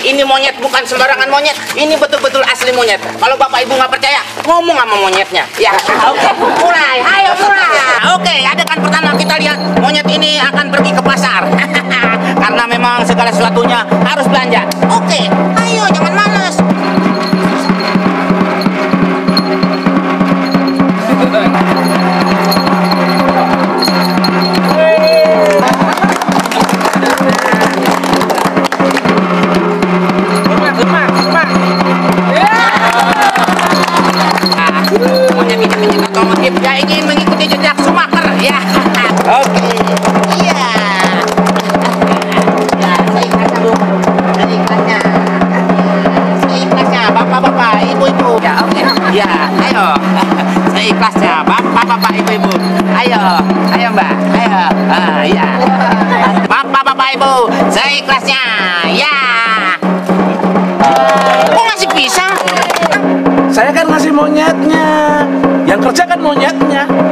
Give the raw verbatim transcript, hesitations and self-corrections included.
Ini monyet bukan sembarangan monyet. Ini betul-betul asli monyet. Kalau Bapak Ibu nggak percaya, ngomong sama monyetnya. Ya, oke. Mulai, ayo mulai. Oke, adegan pertama kita lihat monyet ini akan pergi ke pasar. Karena memang segala sesuatunya harus belanja. Oke, ayo jangan malas. Monyet ini menjadi otomotif, ya ingin mengikuti jejak Schumacher, ya. Oke, iya. Ya, seikhlasnya Bu, seikhlasnya, seikhlasnya, bapak-bapak, ibu-ibu. Ya, oke, ya, ayo, seikhlasnya, bapak-bapak, ibu-ibu. Ayo, ayo Mbak, ayo, ah, ya. Bapak-bapak, ibu, seikhlasnya, ya. Kok ngasih pisang? Saya kan ngasih monyetnya, yang kerja kan monyetnya.